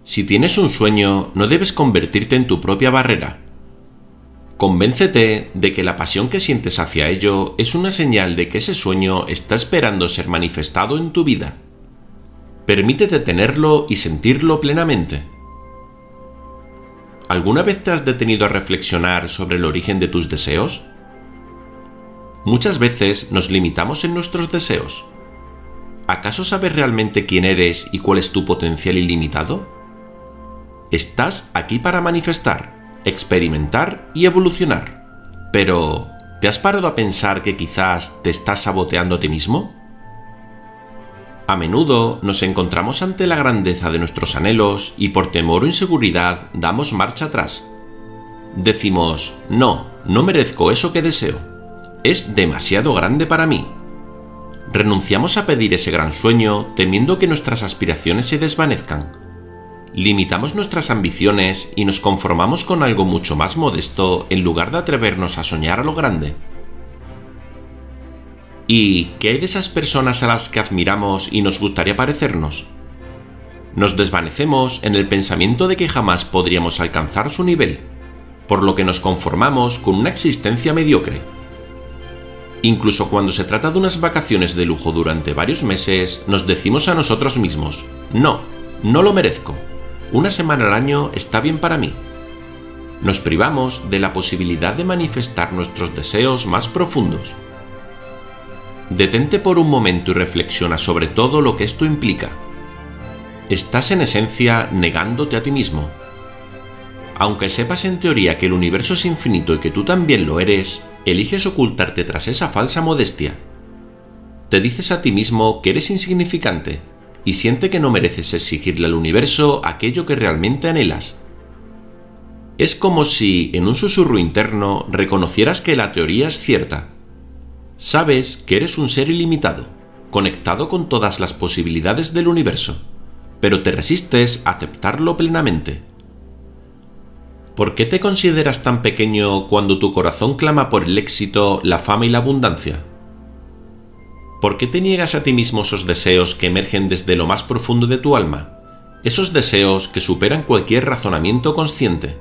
Si tienes un sueño, no debes convertirte en tu propia barrera. Convéncete de que la pasión que sientes hacia ello es una señal de que ese sueño está esperando ser manifestado en tu vida. Permítete tenerlo y sentirlo plenamente. ¿Alguna vez te has detenido a reflexionar sobre el origen de tus deseos? Muchas veces nos limitamos en nuestros deseos. ¿Acaso sabes realmente quién eres y cuál es tu potencial ilimitado? Estás aquí para manifestar, experimentar y evolucionar. Pero, ¿te has parado a pensar que quizás te estás saboteando a ti mismo? A menudo nos encontramos ante la grandeza de nuestros anhelos y por temor o inseguridad damos marcha atrás. Decimos, no merezco eso que deseo. Es demasiado grande para mí. Renunciamos a pedir ese gran sueño temiendo que nuestras aspiraciones se desvanezcan. Limitamos nuestras ambiciones y nos conformamos con algo mucho más modesto en lugar de atrevernos a soñar a lo grande. ¿Y qué hay de esas personas a las que admiramos y nos gustaría parecernos? Nos desvanecemos en el pensamiento de que jamás podríamos alcanzar su nivel, por lo que nos conformamos con una existencia mediocre. Incluso cuando se trata de unas vacaciones de lujo durante varios meses, nos decimos a nosotros mismos, no lo merezco. Una semana al año está bien para mí. Nos privamos de la posibilidad de manifestar nuestros deseos más profundos. Detente por un momento y reflexiona sobre todo lo que esto implica. Estás en esencia negándote a ti mismo. Aunque sepas en teoría que el universo es infinito y que tú también lo eres, eliges ocultarte tras esa falsa modestia. Te dices a ti mismo que eres insignificante y siente que no mereces exigirle al universo aquello que realmente anhelas. Es como si, en un susurro interno, reconocieras que la teoría es cierta. Sabes que eres un ser ilimitado, conectado con todas las posibilidades del universo, pero te resistes a aceptarlo plenamente. ¿Por qué te consideras tan pequeño cuando tu corazón clama por el éxito, la fama y la abundancia? ¿Por qué te niegas a ti mismo esos deseos que emergen desde lo más profundo de tu alma? Esos deseos que superan cualquier razonamiento consciente.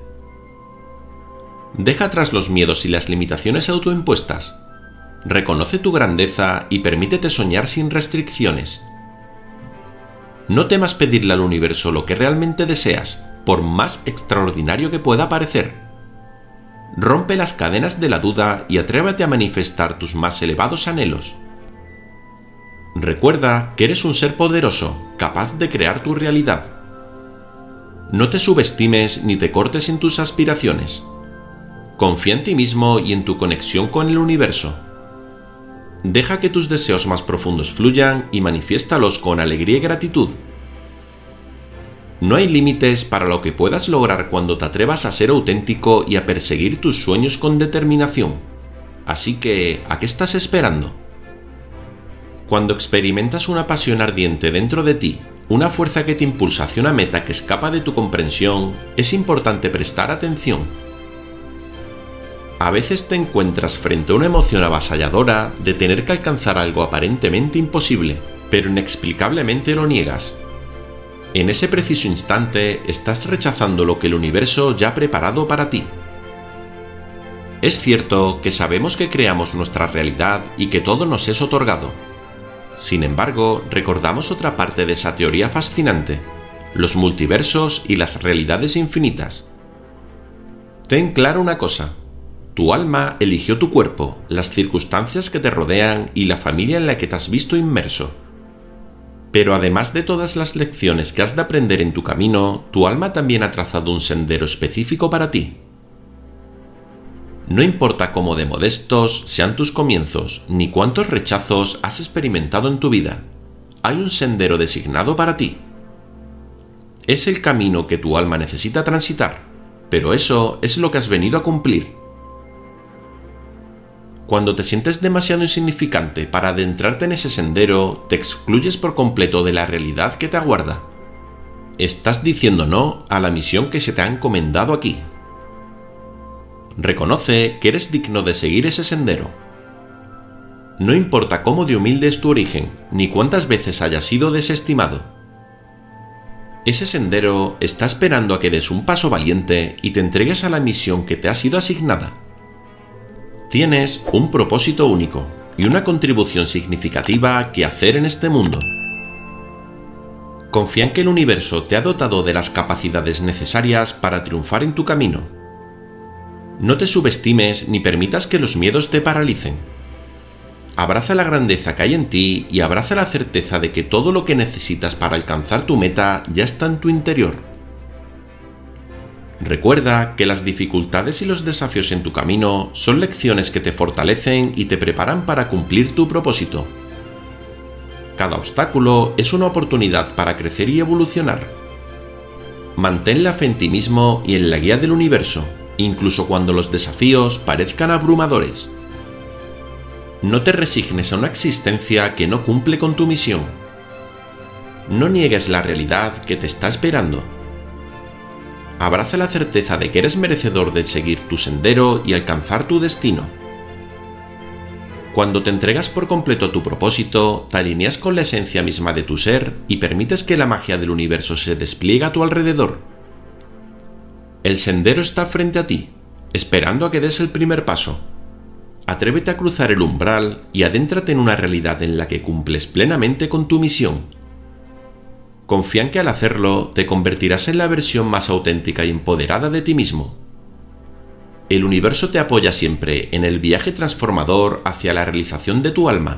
Deja atrás los miedos y las limitaciones autoimpuestas. Reconoce tu grandeza y permítete soñar sin restricciones. No temas pedirle al universo lo que realmente deseas, por más extraordinario que pueda parecer. Rompe las cadenas de la duda y atrévete a manifestar tus más elevados anhelos. Recuerda que eres un ser poderoso, capaz de crear tu realidad. No te subestimes ni te cortes en tus aspiraciones. Confía en ti mismo y en tu conexión con el universo. Deja que tus deseos más profundos fluyan y manifiéstalos con alegría y gratitud. No hay límites para lo que puedas lograr cuando te atrevas a ser auténtico y a perseguir tus sueños con determinación. Así que, ¿a qué estás esperando? Cuando experimentas una pasión ardiente dentro de ti, una fuerza que te impulsa hacia una meta que escapa de tu comprensión, es importante prestar atención. A veces te encuentras frente a una emoción avasalladora de tener que alcanzar algo aparentemente imposible, pero inexplicablemente lo niegas. En ese preciso instante estás rechazando lo que el universo ya ha preparado para ti. Es cierto que sabemos que creamos nuestra realidad y que todo nos es otorgado. Sin embargo, recordamos otra parte de esa teoría fascinante, los multiversos y las realidades infinitas. Ten claro una cosa. Tu alma eligió tu cuerpo, las circunstancias que te rodean y la familia en la que te has visto inmerso. Pero además de todas las lecciones que has de aprender en tu camino, tu alma también ha trazado un sendero específico para ti. No importa cómo de modestos sean tus comienzos, ni cuántos rechazos has experimentado en tu vida, hay un sendero designado para ti. Es el camino que tu alma necesita transitar, pero eso es lo que has venido a cumplir. Cuando te sientes demasiado insignificante para adentrarte en ese sendero, te excluyes por completo de la realidad que te aguarda. Estás diciendo no a la misión que se te ha encomendado aquí. Reconoce que eres digno de seguir ese sendero. No importa cómo de humilde es tu origen, ni cuántas veces hayas sido desestimado. Ese sendero está esperando a que des un paso valiente y te entregues a la misión que te ha sido asignada. Tienes un propósito único y una contribución significativa que hacer en este mundo. Confía en que el universo te ha dotado de las capacidades necesarias para triunfar en tu camino. No te subestimes ni permitas que los miedos te paralicen. Abraza la grandeza que hay en ti y abraza la certeza de que todo lo que necesitas para alcanzar tu meta ya está en tu interior. Recuerda que las dificultades y los desafíos en tu camino son lecciones que te fortalecen y te preparan para cumplir tu propósito. Cada obstáculo es una oportunidad para crecer y evolucionar. Mantén la fe en ti mismo y en la guía del universo, incluso cuando los desafíos parezcan abrumadores. No te resignes a una existencia que no cumple con tu misión. No niegues la realidad que te está esperando. Abraza la certeza de que eres merecedor de seguir tu sendero y alcanzar tu destino. Cuando te entregas por completo a tu propósito, te alineas con la esencia misma de tu ser y permites que la magia del universo se despliegue a tu alrededor. El sendero está frente a ti, esperando a que des el primer paso. Atrévete a cruzar el umbral y adéntrate en una realidad en la que cumples plenamente con tu misión. Confía en que al hacerlo te convertirás en la versión más auténtica y empoderada de ti mismo. El universo te apoya siempre en el viaje transformador hacia la realización de tu alma.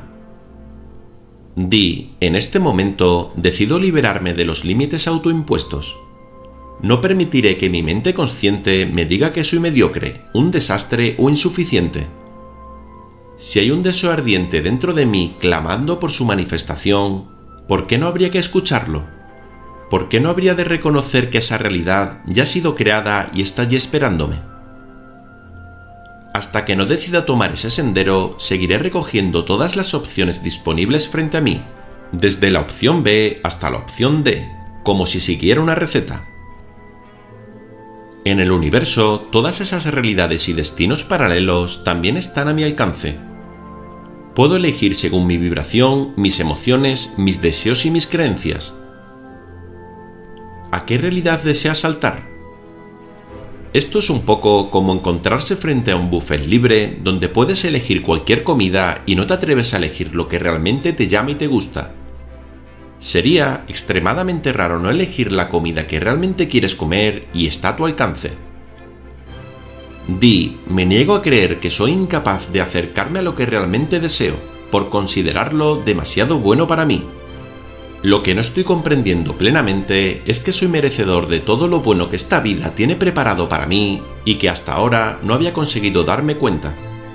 Di, en este momento decido liberarme de los límites autoimpuestos. No permitiré que mi mente consciente me diga que soy mediocre, un desastre o insuficiente. Si hay un deseo ardiente dentro de mí clamando por su manifestación, ¿por qué no habría que escucharlo? ¿Por qué no habría de reconocer que esa realidad ya ha sido creada y está allí esperándome? Hasta que no decida tomar ese sendero, seguiré recogiendo todas las opciones disponibles frente a mí, desde la opción B hasta la opción D, como si siguiera una receta. En el universo, todas esas realidades y destinos paralelos también están a mi alcance. Puedo elegir según mi vibración, mis emociones, mis deseos y mis creencias. ¿A qué realidad deseas saltar? Esto es un poco como encontrarse frente a un buffet libre donde puedes elegir cualquier comida y no te atreves a elegir lo que realmente te llama y te gusta. Sería extremadamente raro no elegir la comida que realmente quieres comer y está a tu alcance. Di, me niego a creer que soy incapaz de acercarme a lo que realmente deseo, por considerarlo demasiado bueno para mí. Lo que no estoy comprendiendo plenamente es que soy merecedor de todo lo bueno que esta vida tiene preparado para mí y que hasta ahora no había conseguido darme cuenta.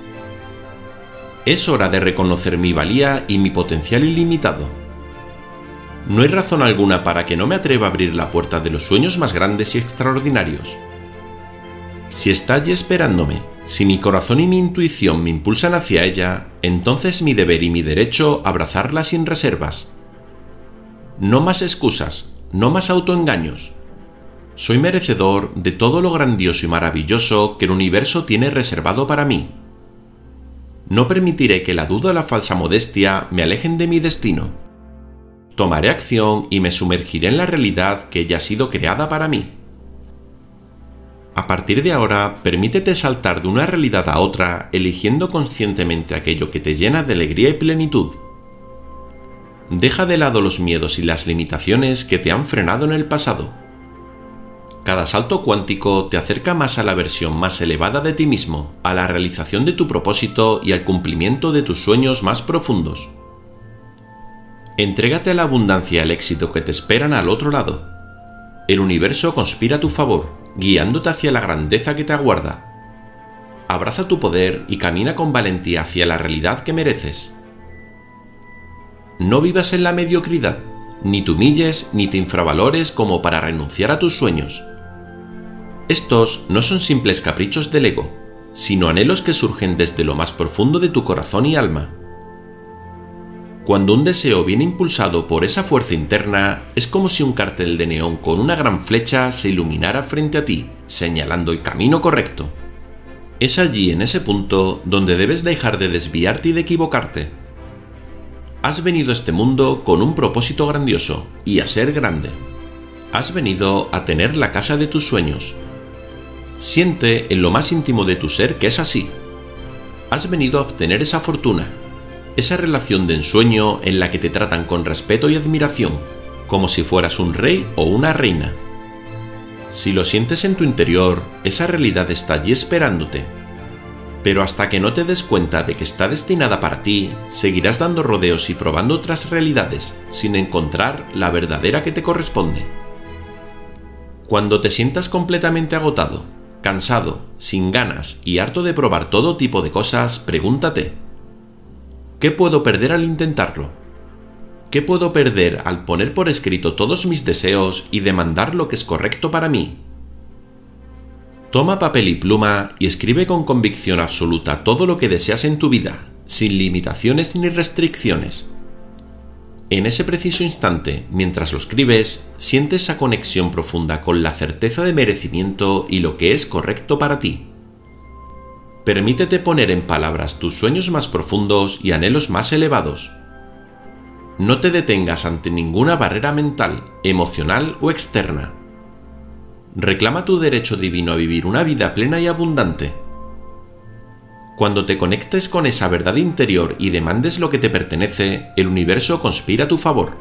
Es hora de reconocer mi valía y mi potencial ilimitado. No hay razón alguna para que no me atreva a abrir la puerta de los sueños más grandes y extraordinarios. Si está allí esperándome, si mi corazón y mi intuición me impulsan hacia ella, entonces es mi deber y mi derecho abrazarla sin reservas. No más excusas, no más autoengaños. Soy merecedor de todo lo grandioso y maravilloso que el universo tiene reservado para mí. No permitiré que la duda o la falsa modestia me alejen de mi destino. Tomaré acción y me sumergiré en la realidad que ya ha sido creada para mí. A partir de ahora, permítete saltar de una realidad a otra, eligiendo conscientemente aquello que te llena de alegría y plenitud. Deja de lado los miedos y las limitaciones que te han frenado en el pasado. Cada salto cuántico te acerca más a la versión más elevada de ti mismo, a la realización de tu propósito y al cumplimiento de tus sueños más profundos. Entrégate a la abundancia y al éxito que te esperan al otro lado. El universo conspira a tu favor, guiándote hacia la grandeza que te aguarda. Abraza tu poder y camina con valentía hacia la realidad que mereces. No vivas en la mediocridad, ni te humilles ni te infravalores como para renunciar a tus sueños. Estos no son simples caprichos del ego, sino anhelos que surgen desde lo más profundo de tu corazón y alma. Cuando un deseo viene impulsado por esa fuerza interna, es como si un cartel de neón con una gran flecha se iluminara frente a ti, señalando el camino correcto. Es allí, en ese punto, donde debes dejar de desviarte y de equivocarte. Has venido a este mundo con un propósito grandioso y a ser grande. Has venido a tener la casa de tus sueños. Siente en lo más íntimo de tu ser que es así. Has venido a obtener esa fortuna, esa relación de ensueño en la que te tratan con respeto y admiración, como si fueras un rey o una reina. Si lo sientes en tu interior, esa realidad está allí esperándote. Pero hasta que no te des cuenta de que está destinada para ti, seguirás dando rodeos y probando otras realidades, sin encontrar la verdadera que te corresponde. Cuando te sientas completamente agotado, cansado, sin ganas y harto de probar todo tipo de cosas, pregúntate: ¿qué puedo perder al intentarlo? ¿Qué puedo perder al poner por escrito todos mis deseos y demandar lo que es correcto para mí? Toma papel y pluma y escribe con convicción absoluta todo lo que deseas en tu vida, sin limitaciones ni restricciones. En ese preciso instante, mientras lo escribes, siente esa conexión profunda con la certeza de merecimiento y lo que es correcto para ti. Permítete poner en palabras tus sueños más profundos y anhelos más elevados. No te detengas ante ninguna barrera mental, emocional o externa. Reclama tu derecho divino a vivir una vida plena y abundante. Cuando te conectes con esa verdad interior y demandes lo que te pertenece, el universo conspira a tu favor.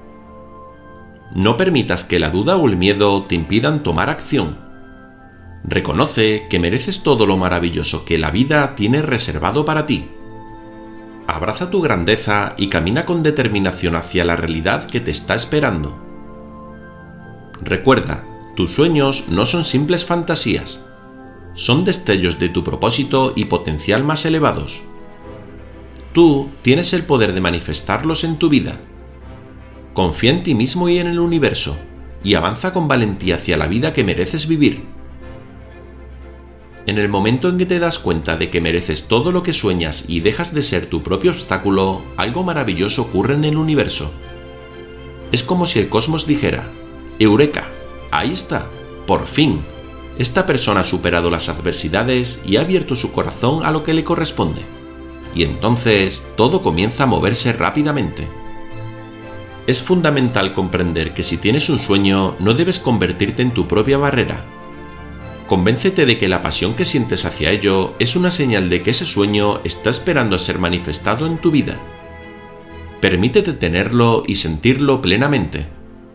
No permitas que la duda o el miedo te impidan tomar acción. Reconoce que mereces todo lo maravilloso que la vida tiene reservado para ti. Abraza tu grandeza y camina con determinación hacia la realidad que te está esperando. Recuerda, tus sueños no son simples fantasías. Son destellos de tu propósito y potencial más elevados. Tú tienes el poder de manifestarlos en tu vida. Confía en ti mismo y en el universo, y avanza con valentía hacia la vida que mereces vivir. En el momento en que te das cuenta de que mereces todo lo que sueñas y dejas de ser tu propio obstáculo, algo maravilloso ocurre en el universo. Es como si el cosmos dijera: ¡Eureka! ¡Ahí está! ¡Por fin! Esta persona ha superado las adversidades y ha abierto su corazón a lo que le corresponde. Y entonces todo comienza a moverse rápidamente. Es fundamental comprender que si tienes un sueño, no debes convertirte en tu propia barrera. Convéncete de que la pasión que sientes hacia ello es una señal de que ese sueño está esperando a ser manifestado en tu vida. Permítete tenerlo y sentirlo plenamente.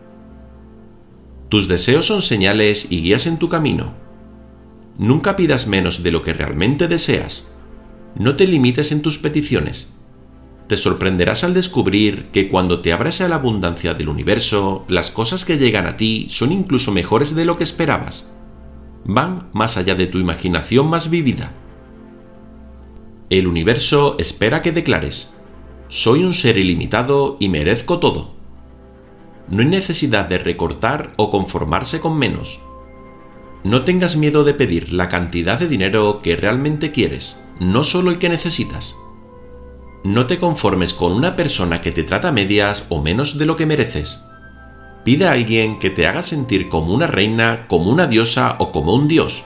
Tus deseos son señales y guías en tu camino. Nunca pidas menos de lo que realmente deseas. No te limites en tus peticiones. Te sorprenderás al descubrir que cuando te abres a la abundancia del universo, las cosas que llegan a ti son incluso mejores de lo que esperabas. Van más allá de tu imaginación más vívida. El universo espera que declares: soy un ser ilimitado y merezco todo. No hay necesidad de recortar o conformarse con menos. No tengas miedo de pedir la cantidad de dinero que realmente quieres, no solo el que necesitas. No te conformes con una persona que te trata a medias o menos de lo que mereces. Pide a alguien que te haga sentir como una reina, como una diosa o como un dios.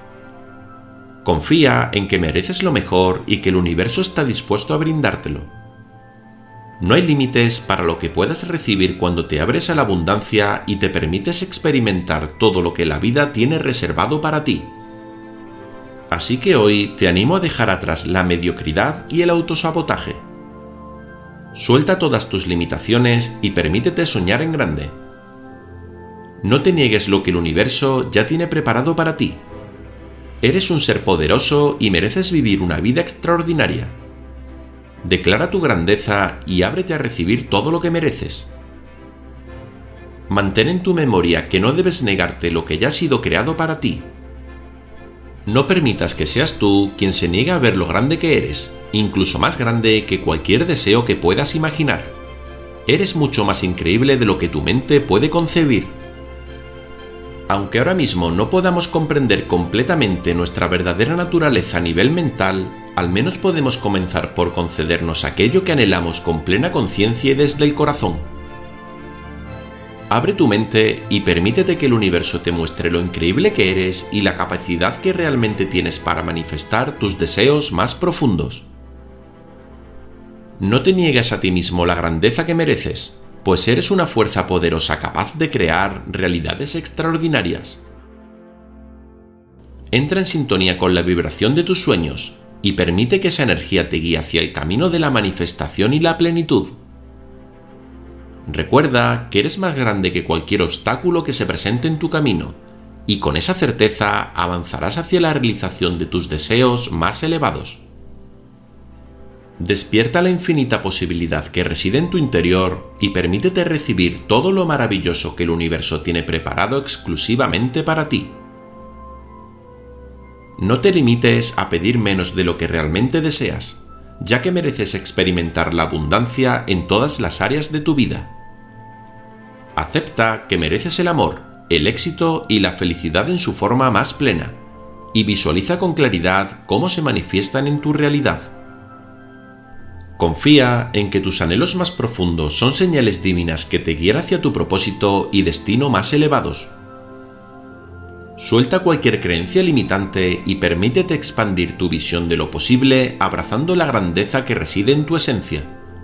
Confía en que mereces lo mejor y que el universo está dispuesto a brindártelo. No hay límites para lo que puedas recibir cuando te abres a la abundancia y te permites experimentar todo lo que la vida tiene reservado para ti. Así que hoy te animo a dejar atrás la mediocridad y el autosabotaje. Suelta todas tus limitaciones y permítete soñar en grande. No te niegues lo que el universo ya tiene preparado para ti. Eres un ser poderoso y mereces vivir una vida extraordinaria. Declara tu grandeza y ábrete a recibir todo lo que mereces. Mantén en tu memoria que no debes negarte lo que ya ha sido creado para ti. No permitas que seas tú quien se niegue a ver lo grande que eres, incluso más grande que cualquier deseo que puedas imaginar. Eres mucho más increíble de lo que tu mente puede concebir. Aunque ahora mismo no podamos comprender completamente nuestra verdadera naturaleza a nivel mental, al menos podemos comenzar por concedernos aquello que anhelamos con plena conciencia y desde el corazón. Abre tu mente y permítete que el universo te muestre lo increíble que eres y la capacidad que realmente tienes para manifestar tus deseos más profundos. No te niegues a ti mismo la grandeza que mereces. pues eres una fuerza poderosa capaz de crear realidades extraordinarias. Entra en sintonía con la vibración de tus sueños y permite que esa energía te guíe hacia el camino de la manifestación y la plenitud. Recuerda que eres más grande que cualquier obstáculo que se presente en tu camino, y con esa certeza avanzarás hacia la realización de tus deseos más elevados. Despierta la infinita posibilidad que reside en tu interior y permítete recibir todo lo maravilloso que el universo tiene preparado exclusivamente para ti. No te limites a pedir menos de lo que realmente deseas, ya que mereces experimentar la abundancia en todas las áreas de tu vida. Acepta que mereces el amor, el éxito y la felicidad en su forma más plena, y visualiza con claridad cómo se manifiestan en tu realidad. Confía en que tus anhelos más profundos son señales divinas que te guían hacia tu propósito y destino más elevados. Suelta cualquier creencia limitante y permítete expandir tu visión de lo posible abrazando la grandeza que reside en tu esencia.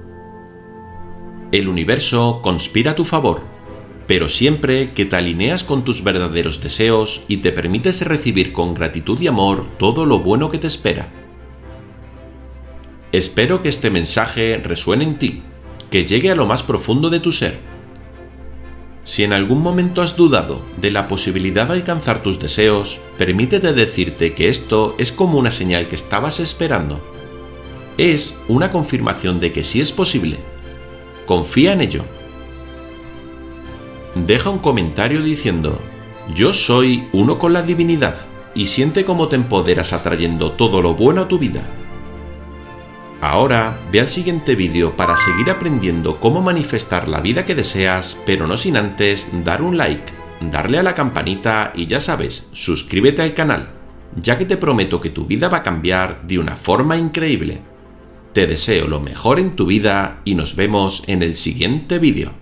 El universo conspira a tu favor, pero siempre que te alineas con tus verdaderos deseos y te permites recibir con gratitud y amor todo lo bueno que te espera. Espero que este mensaje resuene en ti, que llegue a lo más profundo de tu ser. Si en algún momento has dudado de la posibilidad de alcanzar tus deseos, permítete decirte que esto es como una señal que estabas esperando. Es una confirmación de que sí es posible. Confía en ello. Deja un comentario diciendo: yo soy uno con la divinidad, y siente cómo te empoderas atrayendo todo lo bueno a tu vida. Ahora ve al siguiente vídeo para seguir aprendiendo cómo manifestar la vida que deseas, pero no sin antes dar un like, darle a la campanita y ya sabes, suscríbete al canal, ya que te prometo que tu vida va a cambiar de una forma increíble. Te deseo lo mejor en tu vida y nos vemos en el siguiente vídeo.